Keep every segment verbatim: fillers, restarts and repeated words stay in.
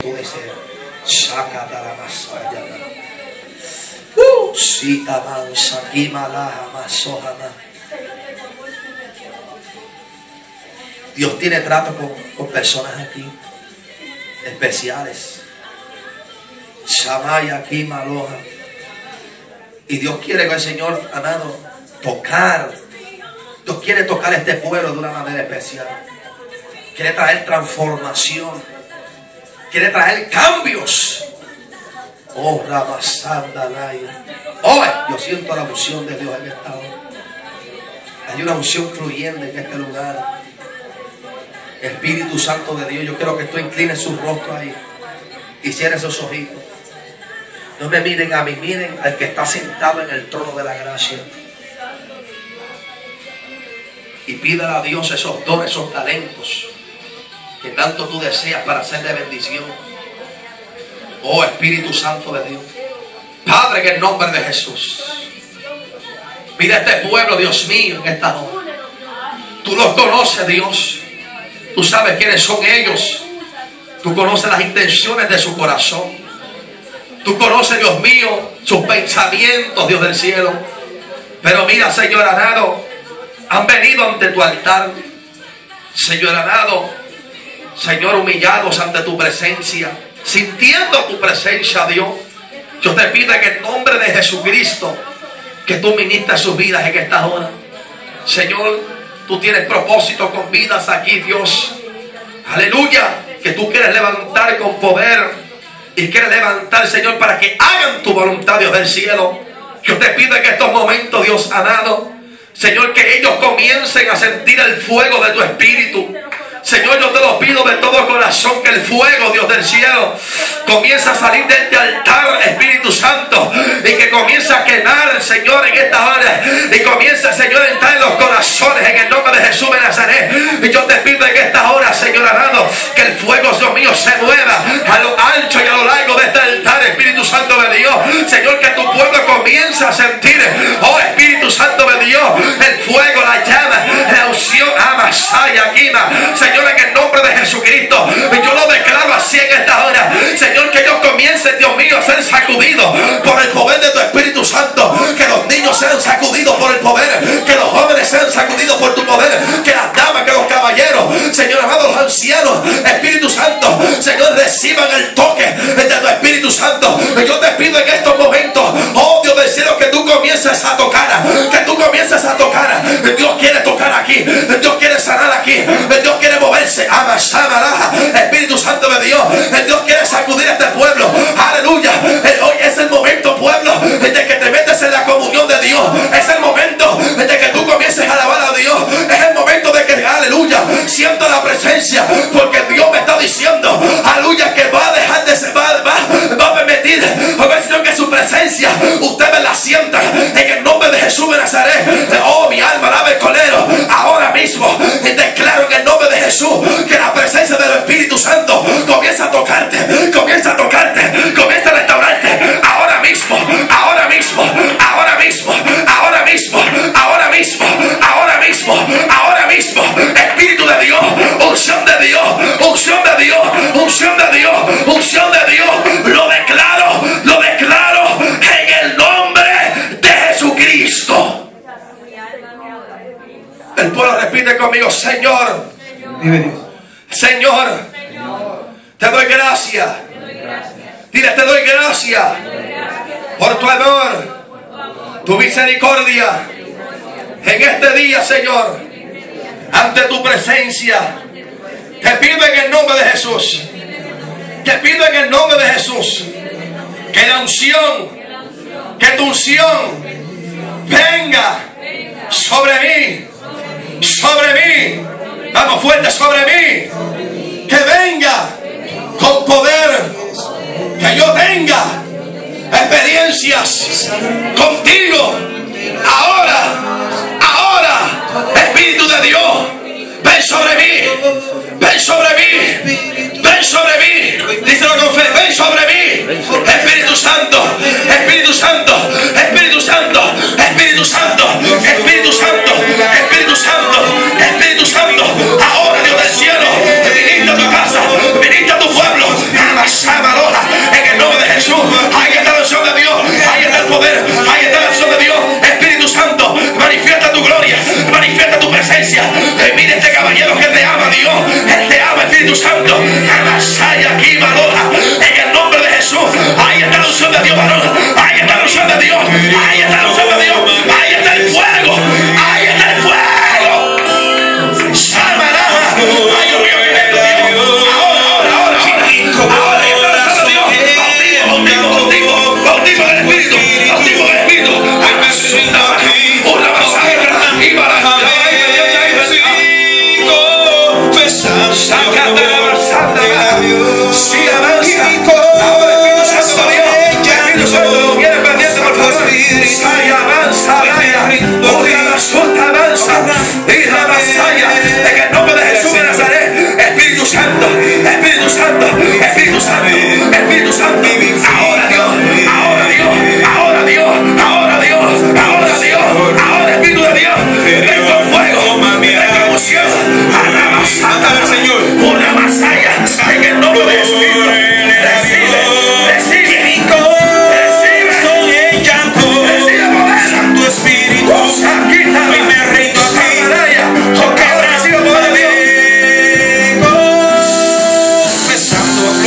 tú deseas. Saca de la masaya. Uh, sita mansa, kimalaha, masohana. Dios tiene trato con, con personas aquí especiales. Shamaya, kimaloha. Y Dios quiere que el Señor, amado, tocar. Dios quiere tocar este pueblo de una manera especial. Quiere traer transformación. Quiere traer cambios. Oh, Ramasandalaya. Oh, yo siento la unción de Dios en esta hora. Hay una unción fluyendo en este lugar. Espíritu Santo de Dios, yo quiero que tú inclines su rostro ahí y cierres esos ojitos. No me miren a mí, miren al que está sentado en el trono de la gracia. Y pídale a Dios esos dones, esos talentos que tanto tú deseas para ser de bendición. Oh, Espíritu Santo de Dios. Padre, en el nombre de Jesús. Mira este pueblo, Dios mío, en esta hora. Tú los conoces, Dios. Tú sabes quiénes son ellos. Tú conoces las intenciones de su corazón. Tú conoces, Dios mío, sus pensamientos, Dios del cielo. Pero mira, Señor amado, han venido ante tu altar, Señor amado, Señor, humillados ante tu presencia, sintiendo tu presencia, Dios. Yo te pido en el nombre de Jesucristo que tú ministres sus vidas en esta hora. Señor, tú tienes propósito con vidas aquí, Dios. Aleluya, que tú quieres levantar con poder y quieres levantar, Señor, para que hagan tu voluntad, Dios del cielo. Yo te pido en estos momentos, Dios amado, Señor, que ellos comiencen a sentir el fuego de tu espíritu. Señor, yo te lo pido de todo corazón, que el fuego, Dios del cielo, comienza a salir de este altar, Espíritu Santo, y que comience a quemar, Señor, en esta hora, y comience, Señor, a entrar en los corazones, en el nombre de Jesús de Nazaret. Y yo te pido en esta hora, Señor amado, que el fuego, Dios mío, se mueva a lo ancho y a lo largo de este altar, Espíritu Santo de Dios. Señor, que tu pueblo comience a sentir, oh Espíritu Santo de Dios, el fuego, la llama, la unción, amasaya, quima, Señor, en el nombre de Jesucristo. Yo lo declaro así en esta hora, Señor, que ellos comiencen, Dios mío, a ser sacudidos por el poder de tu Espíritu Santo. Que los niños sean sacudidos por el poder, que los jóvenes sean sacudidos por tu poder, que las damas, que los caballeros, Señor amado, los ancianos, Espíritu Santo, Señor, reciban el toque de tu Espíritu Santo. Yo te pido en estos momentos, oh Dios del cielo, que tú comiences a tocar, que tú comiences a tocar. Dios quiere tocar aquí, Dios quiere sanar aquí, Dios quiere moverse. Espíritu Santo de Dios, Dios quiere sacudir a este pueblo. Aleluya. Hoy es el momento, pueblo, de que te metes en la comunión de Dios. Es el momento de que tú comiences a alabar a Dios. Es el momento de que, aleluya, siento la presencia, porque Dios me está diciendo, aleluya, que va a dejar de ser, va, va, va a permitir, sino que su presencia ustedes la sientan en el nombre de Jesús de Nazaret. Oh, mi alma alaba el Cordero. Ahora mismo declaro en el nombre de Jesús que la presencia del Espíritu Santo comienza a tocarte, comienza a tocarte, comienza a restaurarte. Ahora mismo, ahora mismo, ahora mismo, ahora mismo, ahora mismo, ahora mismo, ahora mismo. Espíritu de Dios, unción de Dios, unción de Dios, unción de Dios, unción de Dios. Lo declaro, lo declaro en el nombre de Jesucristo. El pueblo repite conmigo, Señor, Señor, te doy gracias. Dile, te doy gracias por tu amor, tu misericordia en este día, Señor, ante tu presencia. Te pido en el nombre de Jesús, te pido en el nombre de Jesús, que la unción, que tu unción venga sobre mí, sobre mí. Vamos fuerte, sobre mí. Que venga con poder. Que yo tenga experiencias contigo. Ahora, ahora, Espíritu de Dios, ven sobre mí. Ven sobre mí. Ven sobre mí. Díselo con fe. Ven sobre mí. Espíritu Santo. Espíritu Santo. Espíritu Santo. Espíritu Santo. Espíritu Santo. Espíritu Santo. Espíritu Santo. Ahora, Dios del cielo, ministra tu casa, ministra tu pueblo.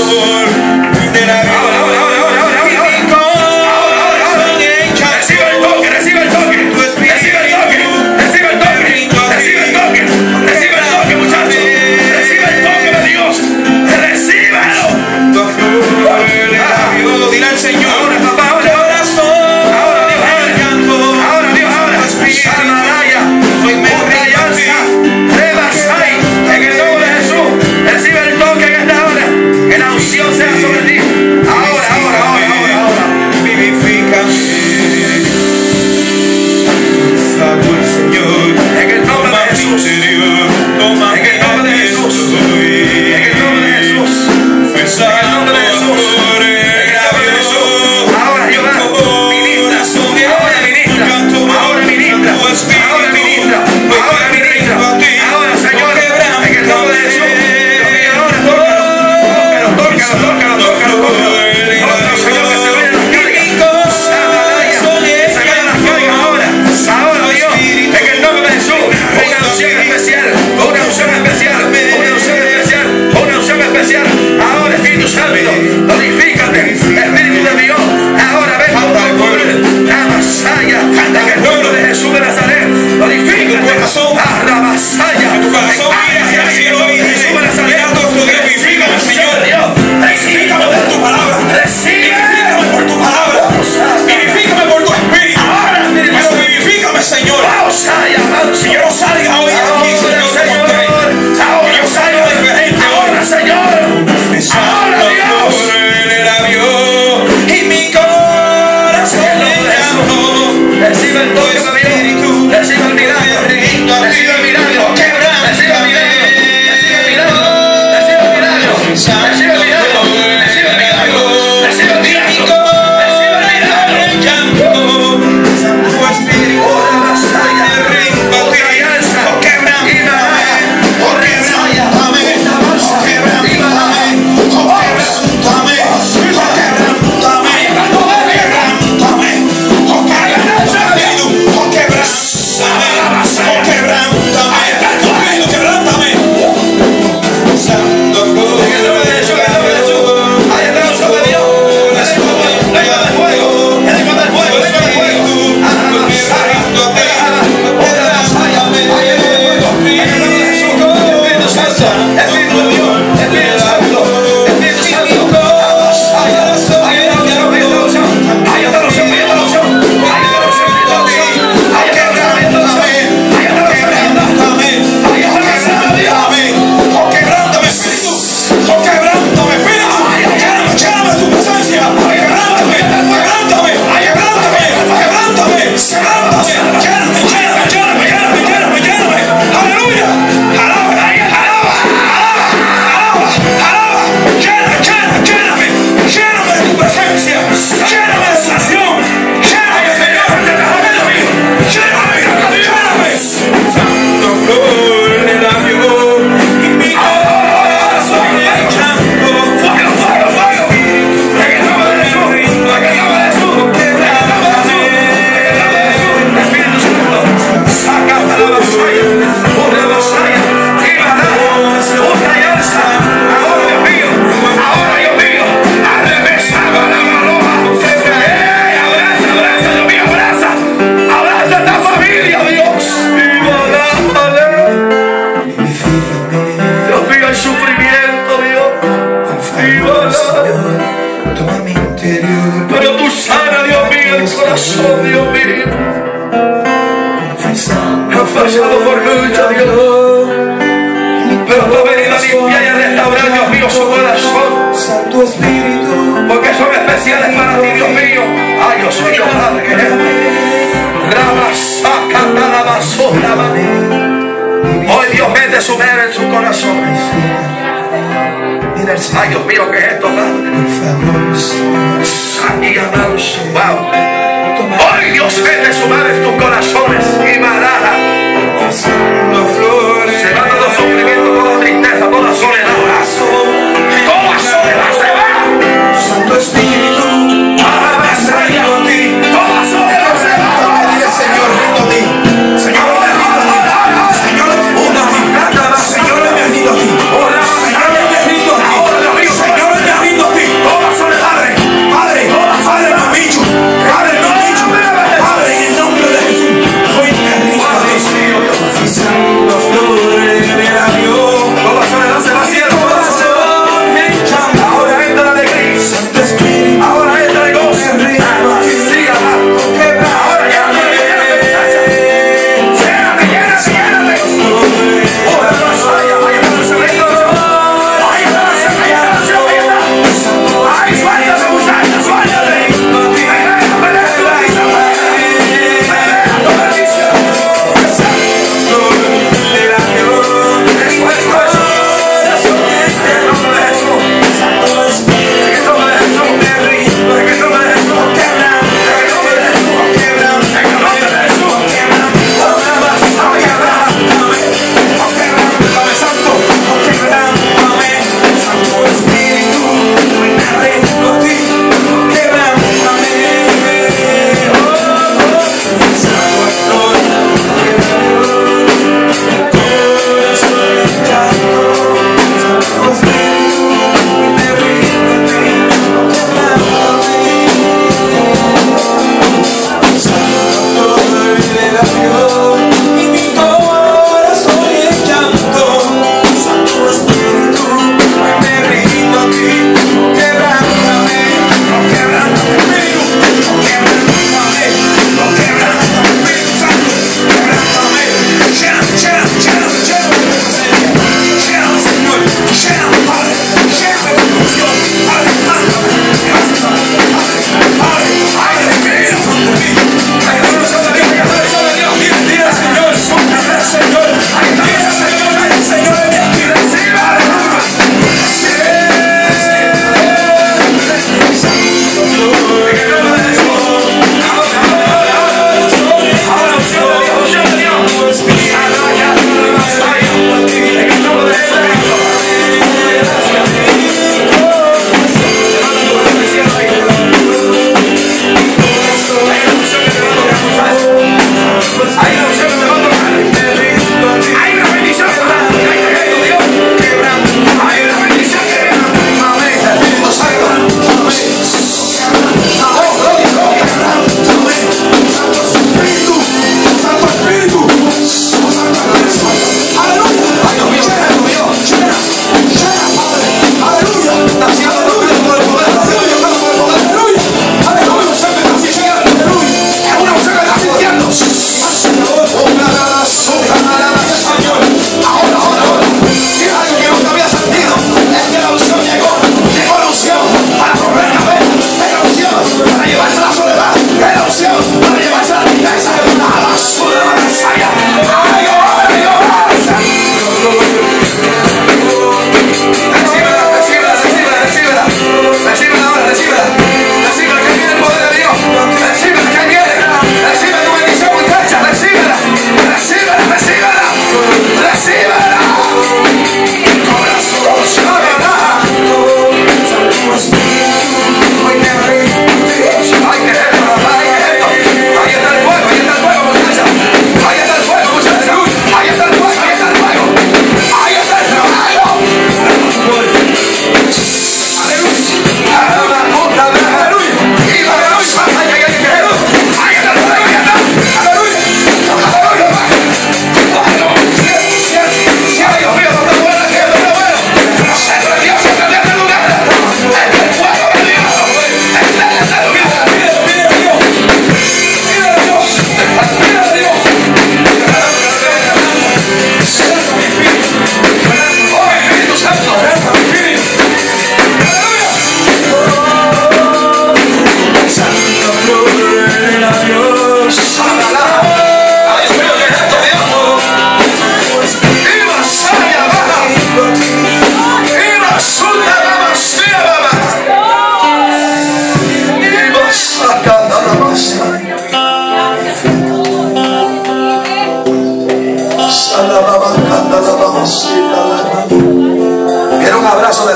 de la vida. Ahora, ahora, ahora, ahora, ahora, Y ahora. mi corazón encantó. Recibe el toque, recibe el toque. Recibe el toque, recibe el toque. Recibe el toque, recibe el toque, muchachos. Recibe el toque de Dios. Recíbelo. Tu flor de labios. Dile al Señor. Ahora, papá, ahora. Corazón Ahora, Dios, ahora. encantó. Ahora, Dios, ahora. Espíritu. Samaraya, Hoy me Urrayanza, Rebasai, en el nombre de Jesús. Recibe el toque en esta hora. Que la unción sea sobre ti. Ahora, ahora, ahora, ahora, ahora. Vivifícame. Favor, Señor. En el nombre Toma de mi Jesús. interior. Toma En el nombre de mi Jesús. estoy. En el nombre de Jesús. En el nombre de Jesús. En el nombre de Jesús. Ahora, Jehová, ministra. Ahora ministra. Ahora ministra. Ahora ministra. Ahora ministra. Ahora, Señor, en el nombre de Jesús. Dios mío, ahora tócalo. Tócalo, tócalo, tócalo, tócalo. Tócalo, Señor, que se vayan las cargas. Samaraya. Que se vayan las cargas ahora. Ahora, Dios, en el nombre de Jesús. Una unción especial. Una unción especial. Una unción especial. Una unción especial. Ahora, Espíritu Santo, glorifícate. Espíritu de Dios. Ahora ven por tu pueblo. La Masaya. En el nombre de Jesús de Nazaret. Glorifícate. Ah, la Masaya. Tu corazón mira hacia el cielo y dice: Creador, tu Dios, vivifícame, Señor. Vivifícame por tu palabra. Vivifícame por tu palabra. Vivifícame por tu espíritu. Pero vivifícame, Señor. Si yo no salga hoy de aquí, Señor, como usted, que yo salga diferente ahora, Señor. Besando flor de labios y mi corazón encantó. Recibe el toque de Dios. Recibe el milagro. Recibe el milagro. Recibe el milagro. Recibe el milagro. Recibe el milagro. Recibe el milagro. Recibe el milagro. Recibe el milagro. Recibe el milagro. Encantó. Santo Espíritu, me rindo a ti. Oh, quebrántame. Oh, quebrántame. Oh, quebrántame. Oh, quebrántame. Oh, quebrántame. Quebrántame. Oh, quebrántame. Oh, quebrántame. Oh, quebrántame. Espíritu, quebrántame. Santo flor En el nombre de Jesús, en el nombre de Jesús. Ahí está la unción de Dios. Lengua del fuego. Lengua del fuego. Lengua del fuego. Ah, la Masaya. Otra la Masaya. Ahí está el fuego. En el nombre de Jesús. Espíritu Santo. Espíritu de Dios. Espíritu Santo. Espíritu Santo. Ahí está la unción. Ahí está la unción. Ahí está la unción. Ahí está la unción. Ahí está la unción. Ahí está la unción. Ahí está la unción. Ahí está la unción. Ahí está la unción. Ahí está la unción. Ahí está la unción de Dios. Oh, quebrántame, Espíritu. Oh, quebrántame, Espíritu. Lléname, lléname tu presencia. Quebrántame, quebrántame, quebrántame, quebrántame, quebrántame. Lléname, lléname, lléname, lléname, lléname, lléname. Aleluya. Alaba, alaba, alaba, alaba, alaba. Lléname, lléname, lléname. Lléname de tu presencia. Lléname de sanación. Lléname, Señor. Lléname, lléname, lléname. Santo flor de labios y mi corazón encantó. Fuego, fuego, fuego. En el nombre de Jesús. En el nombre de Jesús. En el nombre de Jesús. En el nombre de Jesús. Espíritu Santo. Saca a la Masaya. Una Masaya. Y la da. Una alianza. Ahora, Dios mío. Ahora, Dios mío. Arremesaba la maloja. ¡Eh! Abraza, abraza, Dios mío, abraza. Abraza a esta familia, Dios. Viva la palabra. Dios mío, el sufrimiento, Dios. Viva la. Toma mi interior. Pero tú sana, Dios mío, el corazón, Dios mío. Ha fallado por mucho, Dios. Pero tú has venido a limpiar y a restaurar, Dios mío, su corazón. Santo Espíritu, Porque son especiales para ti, Dios mío. Ay, Dios mío, Padre. Rama, saca, la basura. Hoy Dios mete su mano en su corazón. mira al Señor. Ay, Dios mío, ¿qué es esto, Padre? Por favor, Santi, amados. Wow. Hoy Dios mete su mano en tus corazones. Y marada. pasando flores. Se va todo sufrimiento, toda tristeza, toda soledad. Toda soledad se va. Santo Espíritu, Toda soledad se va. dile, Señor, rindo a ti. Señor, me rindo a ti. Señor, una Señor, me rindo a ti. Señor, me rindo a ti. Señor, me rindo a ti.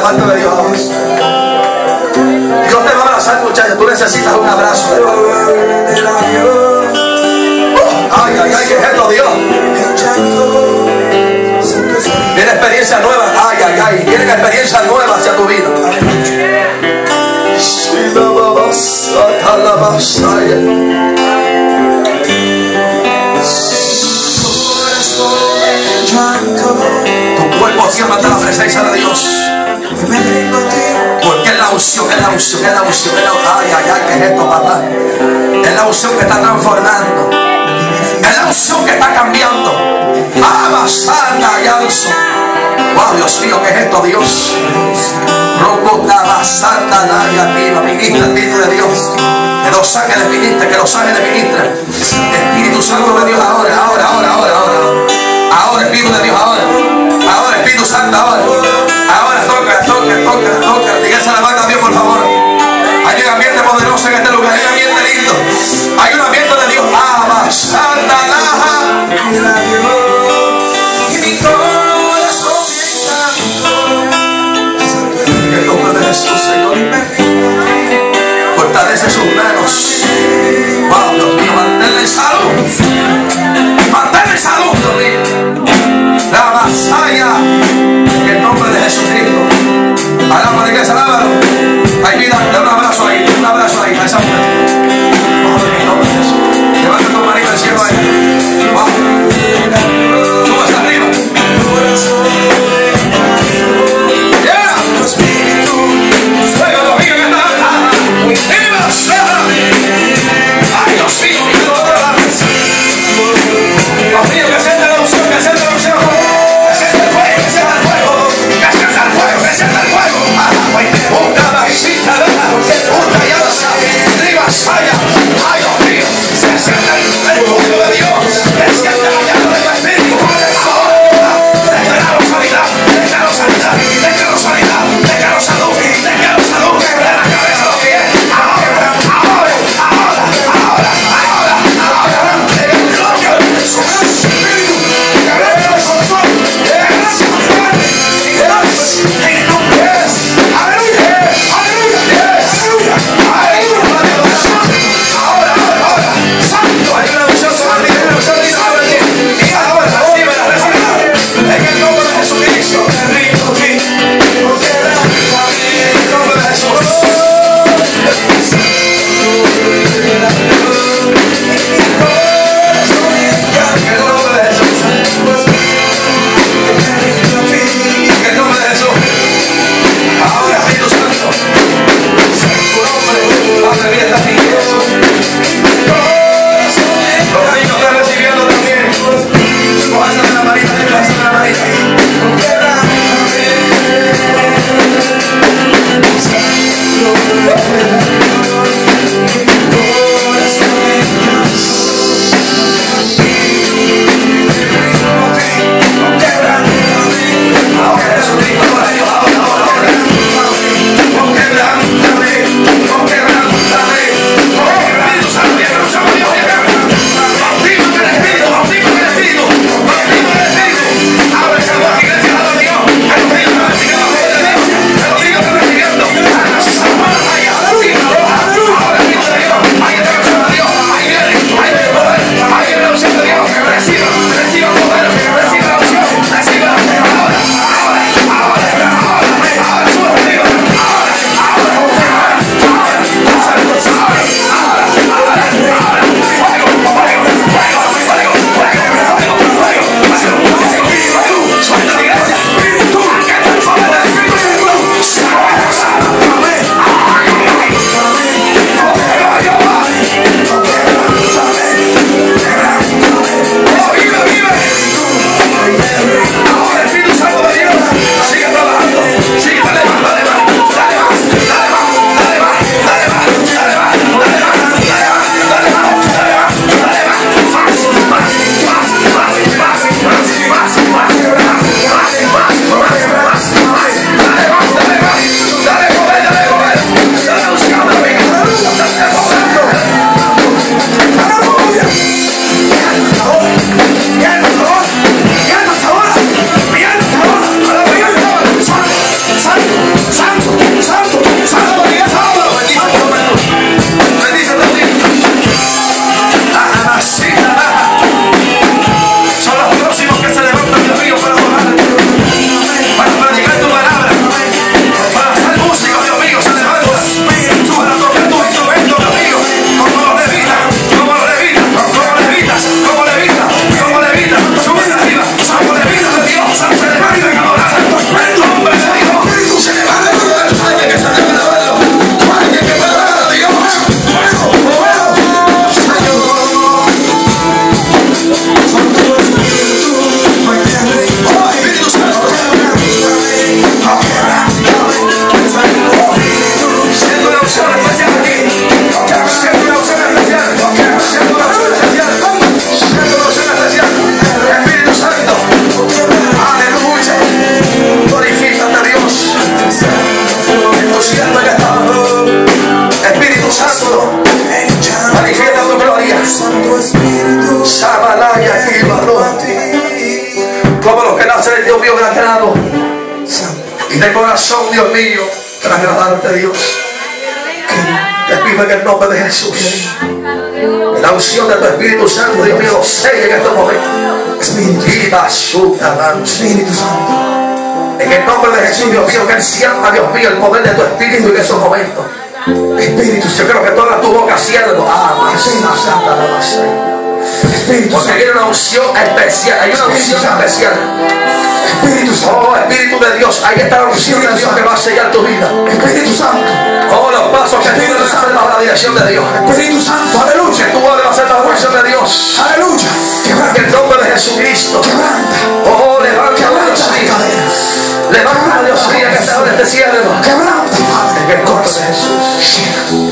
parte de Dios. Dios te va a abrazar, muchachos. Tú necesitas un abrazo de parte. Ay, ay, ay, ¿qué es esto, Dios? Viene experiencia nueva. Ay, ay, ay. Vienen experiencias nuevas hacia tu vida. Tu cuerpo siempre está en la presencia de Dios. Porque es la unción, es la unción, es la unción, es la unción. Ay, ay, ay, ¿qué es esto, papá? Es la unción que está transformando. Es la unción que está cambiando. Ama, santa y alzo. Wow, Dios mío, ¿qué es esto, Dios? Rocotaba, santa, nadie aquí, la ministra, Espíritu de Dios. Que los ángeles ministren, que los ángeles ministren. Espíritu Santo de Dios, ahora, ahora, ahora, ahora, ahora. Ahora, Espíritu de Dios, ahora. Ahora, Espíritu Santo, ahora. Ahora, toca, toca, toca, toca. Díganse la mano a Dios, por favor. Hay un ambiente poderoso en este lugar, hay un ambiente lindo. Hay un ambiente de Dios. Ama, santa, laja. Y mi corazón en el nombre de Jesús, Señor. Fortalece sus manos. Wow, Dios mío, manténle en salud. Manténle en salud, Dios mío. corazón, Dios mío, para agradarte, Dios. Te pido en el nombre de Jesús, la unción de tu Espíritu Santo, Dios mío, selle en estos momentos. Espíritu Santo. En el nombre de Jesús, Dios mío, que encienda, Dios mío, el poder de tu Espíritu en esos momentos. Espíritu Yo creo que toda tu boca cierra. Ah, más santa la más. Espíritu Porque hay una unción especial, hay una unción especial. Espíritu Santo. Oh, Espíritu de Dios, ahí está la unción de Dios que va a sellar tu vida. Espíritu Santo. Oh, los pasos que tú debes hacer bajo la dirección de Dios. Espíritu Santo. Aleluya. Que tú debes hacer bajo la dirección de Dios. Aleluya. En el nombre de Jesucristo. Quebranta. Oh, levanta, Quebranta Dios las mío. cadenas. Levanta, Dios mío, que se abre este cielo. Quebranta, Padre. En el nombre de Jesús.